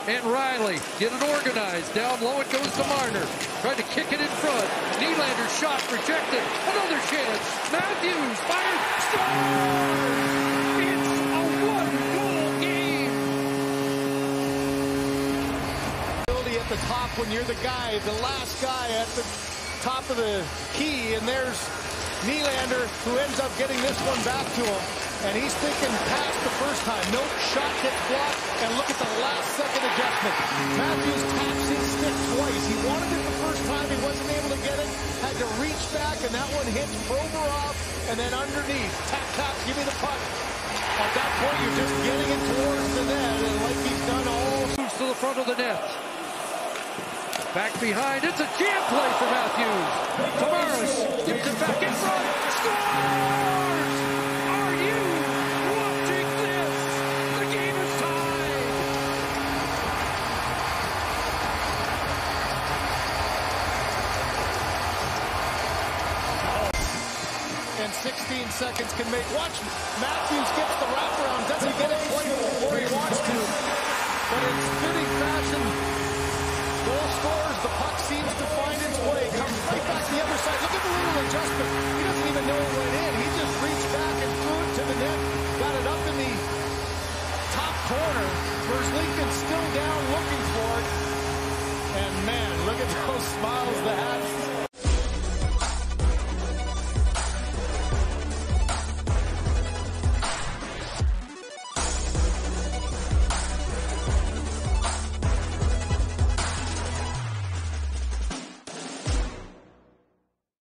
And Riley get it organized. Down low it goes to Marner. Tried to kick it in front. Nylander's shot rejected. Another chance. Matthews fired. Scores! It's a one-goal game. At the top when you're the guy, the last guy at the top of the key, and there's Nylander who ends up getting this one back to him. And he's thinking past the first time. No shot gets blocked, and look at the last second adjustment. Matthews taps his stick twice. He wanted it the first time, he wasn't able to get it. Had to reach back, and that one hits Provorov, and then underneath. Tap, tap, give me the puck. At that point, you're just getting it towards the net, and like he's done all. Moves to the front of the net. Back behind, it's a jam play for Matthews. Tavares gives it back in front. Scores! Are you watching this? The game is tied. And 16 seconds can make. Watch, Matthews gets the wraparound.